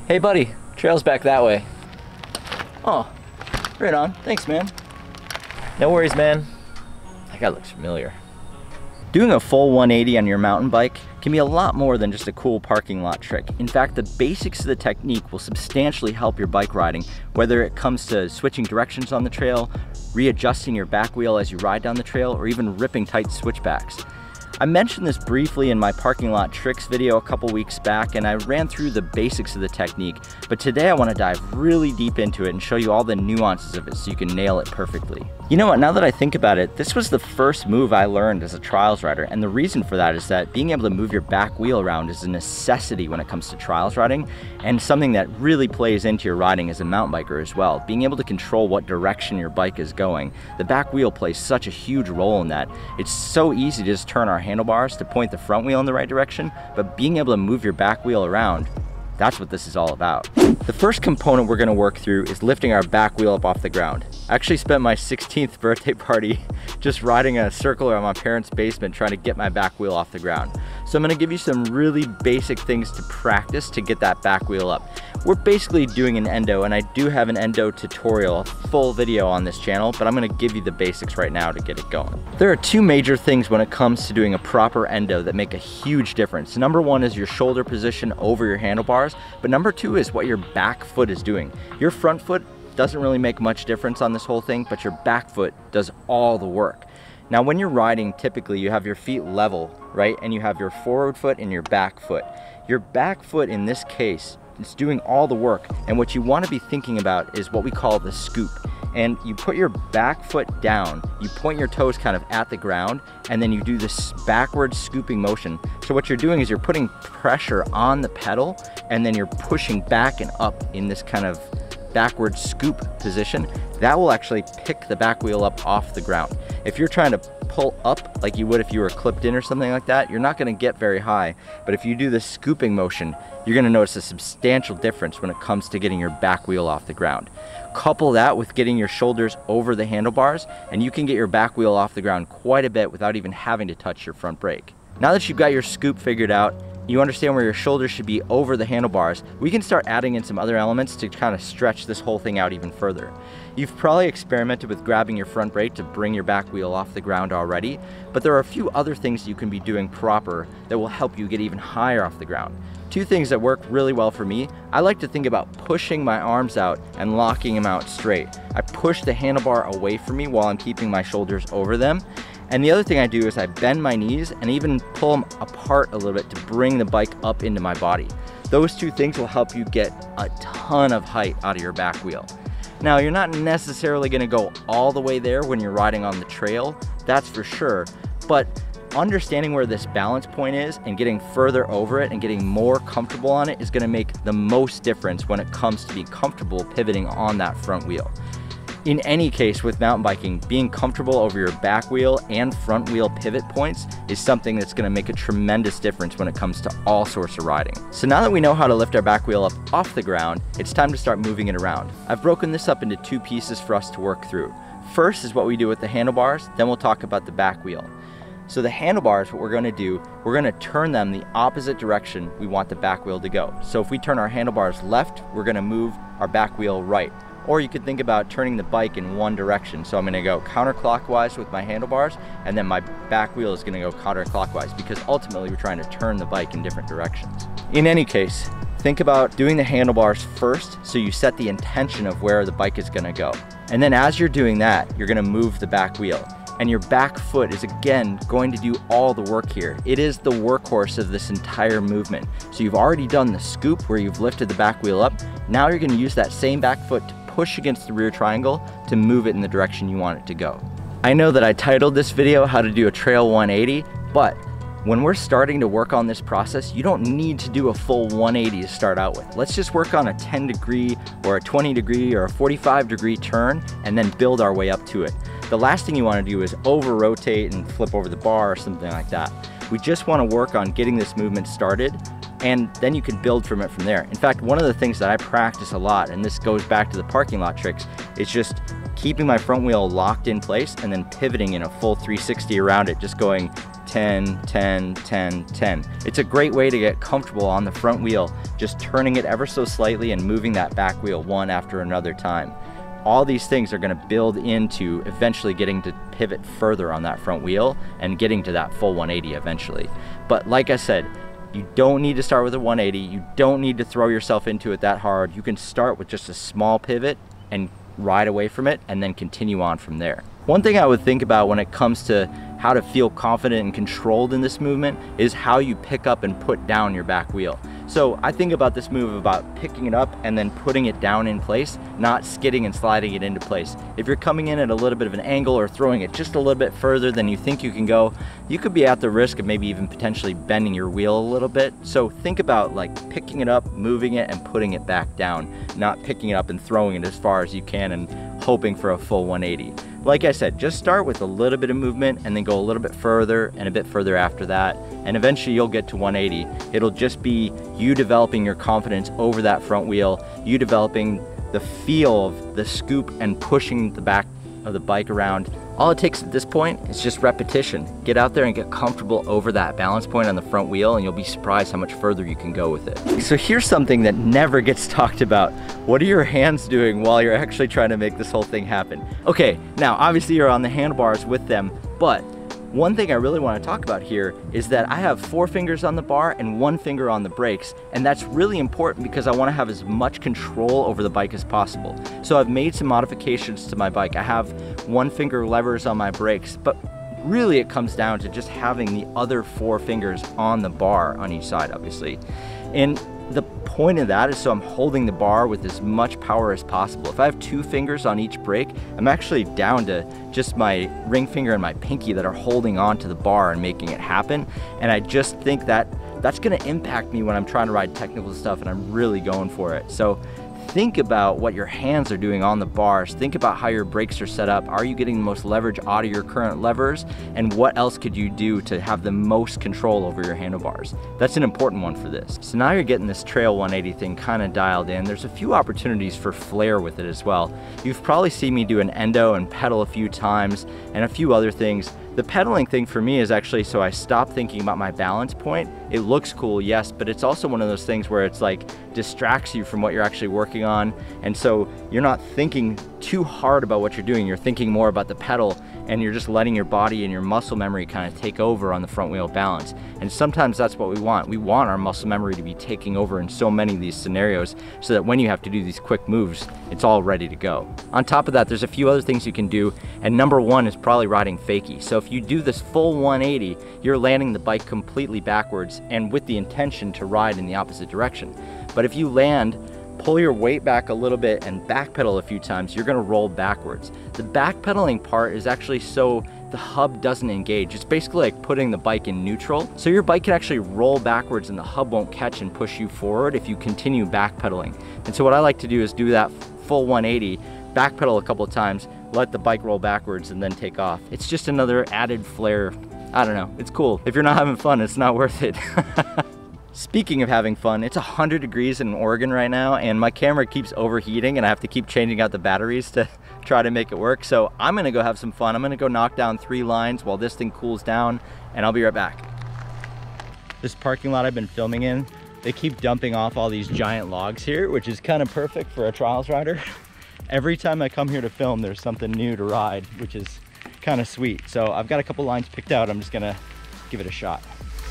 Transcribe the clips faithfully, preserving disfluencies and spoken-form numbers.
Hey buddy, trail's back that way. Oh, right on. Thanks, man. No worries, man. That guy looks familiar. Doing a full one eighty on your mountain bike can be a lot more than just a cool parking lot trick. In fact, the basics of the technique will substantially help your bike riding, whether it comes to switching directions on the trail, readjusting your back wheel as you ride down the trail, or even ripping tight switchbacks. I mentioned this briefly in my parking lot tricks video a couple weeks back, and I ran through the basics of the technique, but today I want to dive really deep into it and show you all the nuances of it so you can nail it perfectly. You know what, now that I think about it, this was the first move I learned as a trials rider, and the reason for that is that being able to move your back wheel around is a necessity when it comes to trials riding, and something that really plays into your riding as a mountain biker as well. Being able to control what direction your bike is going, the back wheel plays such a huge role in that. It's so easy to just turn our handlebars to point the front wheel in the right direction, but being able to move your back wheel around, that's what this is all about. The first component we're gonna work through is lifting our back wheel up off the ground. I actually spent my sixteenth birthday party just riding a circle around my parents' basement trying to get my back wheel off the ground. So I'm gonna give you some really basic things to practice to get that back wheel up. We're basically doing an endo, and I do have an endo tutorial, a full video on this channel, but I'm gonna give you the basics right now to get it going. There are two major things when it comes to doing a proper endo that make a huge difference. Number one is your shoulder position over your handlebars, but number two is what your back foot is doing. Your front foot doesn't really make much difference on this whole thing, but your back foot does all the work. Now when you're riding, typically you have your feet level, right? And you have your forward foot and your back foot. Your back foot in this case is doing all the work, and what you want to be thinking about is what we call the scoop. And you put your back foot down, you point your toes kind of at the ground, and then you do this backward scooping motion. So what you're doing is you're putting pressure on the pedal, and then you're pushing back and up in this kind of backward scoop position. That will actually pick the back wheel up off the ground. If you're trying to pull up like you would if you were clipped in or something like that, you're not gonna get very high. But if you do this scooping motion, you're gonna notice a substantial difference when it comes to getting your back wheel off the ground. Couple that with getting your shoulders over the handlebars, and you can get your back wheel off the ground quite a bit without even having to touch your front brake. Now that you've got your scoop figured out, you understand where your shoulders should be over the handlebars, we can start adding in some other elements to kind of stretch this whole thing out even further. You've probably experimented with grabbing your front brake to bring your back wheel off the ground already, but there are a few other things you can be doing proper that will help you get even higher off the ground. Two things that work really well for me: I like to think about pushing my arms out and locking them out straight. I push the handlebar away from me while I'm keeping my shoulders over them. And the other thing I do is I bend my knees and even pull them apart a little bit to bring the bike up into my body. Those two things will help you get a ton of height out of your back wheel. Now, you're not necessarily gonna go all the way there when you're riding on the trail, that's for sure, but understanding where this balance point is and getting further over it and getting more comfortable on it is gonna make the most difference when it comes to being comfortable pivoting on that front wheel. In any case, with mountain biking, being comfortable over your back wheel and front wheel pivot points is something that's gonna make a tremendous difference when it comes to all sorts of riding. So now that we know how to lift our back wheel up off the ground, it's time to start moving it around. I've broken this up into two pieces for us to work through. First is what we do with the handlebars, then we'll talk about the back wheel. So the handlebars, what we're gonna do, we're gonna turn them the opposite direction we want the back wheel to go. So if we turn our handlebars left, we're gonna move our back wheel right. Or you could think about turning the bike in one direction. So I'm gonna go counterclockwise with my handlebars, and then my back wheel is gonna go counterclockwise, because ultimately we're trying to turn the bike in different directions. In any case, think about doing the handlebars first so you set the intention of where the bike is gonna go. And then as you're doing that, you're gonna move the back wheel. And your back foot is again going to do all the work here. It is the workhorse of this entire movement. So you've already done the scoop where you've lifted the back wheel up. Now you're gonna use that same back foot to push against the rear triangle to move it in the direction you want it to go. I know that I titled this video how to do a trail one eighty, but when we're starting to work on this process, you don't need to do a full one eighty to start out with. Let's just work on a ten degree or a twenty degree or a forty-five degree turn and then build our way up to it. The last thing you want to do is over rotate and flip over the bar or something like that. We just want to work on getting this movement started, and then you can build from it from there. In fact, one of the things that I practice a lot, and this goes back to the parking lot tricks, is just keeping my front wheel locked in place and then pivoting in a full three sixty around it, just going ten, ten, ten, ten. It's a great way to get comfortable on the front wheel, just turning it ever so slightly and moving that back wheel one after another time. All these things are gonna build into eventually getting to pivot further on that front wheel and getting to that full one eighty eventually. But like I said, you don't need to start with a one eighty. You don't need to throw yourself into it that hard. You can start with just a small pivot and ride away from it and then continue on from there. One thing I would think about when it comes to how to feel confident and controlled in this movement is how you pick up and put down your back wheel. So I think about this move about picking it up and then putting it down in place, not skidding and sliding it into place. If you're coming in at a little bit of an angle or throwing it just a little bit further than you think you can go, you could be at the risk of maybe even potentially bending your wheel a little bit. So think about like picking it up, moving it, and putting it back down, not picking it up and throwing it as far as you can and hoping for a full one eighty. Like I said, just start with a little bit of movement and then go a little bit further and a bit further after that, and eventually you'll get to one eighty. It'll just be you developing your confidence over that front wheel, you developing the feel of the scoop and pushing the back of the bike around. All it takes at this point is just repetition. Get out there and get comfortable over that balance point on the front wheel, and you'll be surprised how much further you can go with it. So here's something that never gets talked about. What are your hands doing while you're actually trying to make this whole thing happen? Okay, now obviously you're on the handlebars with them, but one thing I really want to talk about here is that I have four fingers on the bar and one finger on the brakes, and that's really important because I want to have as much control over the bike as possible. So I've made some modifications to my bike. I have one finger levers on my brakes, but really it comes down to just having the other four fingers on the bar on each side, obviously. And the point of that is so I'm holding the bar with as much power as possible. If I have two fingers on each brake, I'm actually down to just my ring finger and my pinky that are holding on to the bar and making it happen. And I just think that that's gonna impact me when I'm trying to ride technical stuff and I'm really going for it. So think about what your hands are doing on the bars. Think about how your brakes are set up. Are you getting the most leverage out of your current levers? And what else could you do to have the most control over your handlebars? That's an important one for this. So now you're getting this trail one eighty thing kind of dialed in. There's a few opportunities for flair with it as well. You've probably seen me do an endo and pedal a few times and a few other things. The pedaling thing for me is actually so I stop thinking about my balance point. It looks cool, yes, but it's also one of those things where it's like distracts you from what you're actually working on. And so you're not thinking too hard about what you're doing. You're thinking more about the pedal, and you're just letting your body and your muscle memory kind of take over on the front wheel balance. And sometimes that's what we want. We want our muscle memory to be taking over in so many of these scenarios so that when you have to do these quick moves, it's all ready to go. On top of that, there's a few other things you can do, and number one is probably riding fakie. So if you do this full one eighty, you're landing the bike completely backwards and with the intention to ride in the opposite direction. But if you land, pull your weight back a little bit and backpedal a few times, you're gonna roll backwards. The backpedaling part is actually so the hub doesn't engage. It's basically like putting the bike in neutral. So your bike can actually roll backwards and the hub won't catch and push you forward if you continue backpedaling. And so what I like to do is do that full one eighty, backpedal a couple of times, let the bike roll backwards and then take off. It's just another added flair. I don't know, it's cool. If you're not having fun, it's not worth it. Speaking of having fun, it's one hundred degrees in Oregon right now, and my camera keeps overheating and I have to keep changing out the batteries to try to make it work. So I'm gonna go have some fun. I'm gonna go knock down three lines while this thing cools down, and I'll be right back. This parking lot I've been filming in, they keep dumping off all these giant logs here, which is kind of perfect for a trials rider. Every time I come here to film, there's something new to ride, which is kind of sweet. So I've got a couple lines picked out. I'm just gonna give it a shot.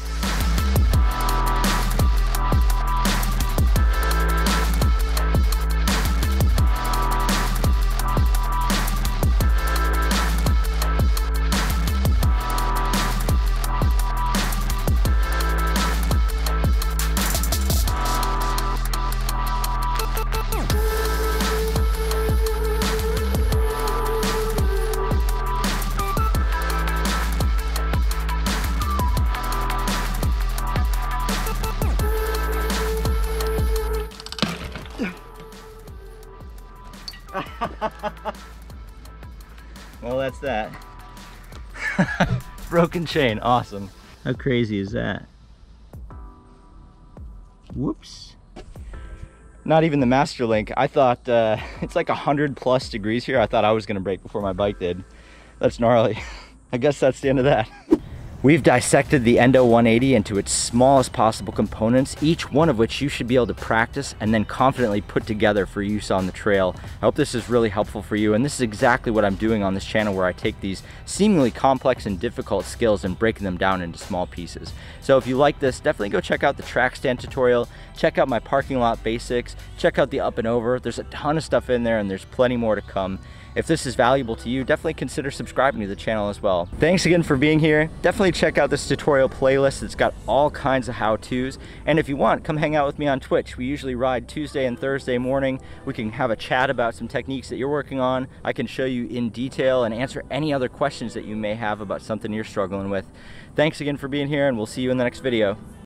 Well, that's that. Broken chain, awesome. How crazy is that? Whoops. Not even the master link. I thought uh, it's like one hundred plus degrees here. I thought I was gonna break before my bike did. That's gnarly. I guess that's the end of that. We've dissected the Endo one eighty into its smallest possible components, each one of which you should be able to practice and then confidently put together for use on the trail. I hope this is really helpful for you, and this is exactly what I'm doing on this channel, where I take these seemingly complex and difficult skills and breaking them down into small pieces. So if you like this, definitely go check out the track stand tutorial, check out my parking lot basics, check out the up and over. There's a ton of stuff in there and there's plenty more to come. If this is valuable to you, definitely consider subscribing to the channel as well. Thanks again for being here. Definitely check out this tutorial playlist. It's got all kinds of how-tos. And if you want, come hang out with me on Twitch. We usually ride Tuesday and Thursday morning. We can have a chat about some techniques that you're working on. I can show you in detail and answer any other questions that you may have about something you're struggling with. Thanks again for being here, and we'll see you in the next video.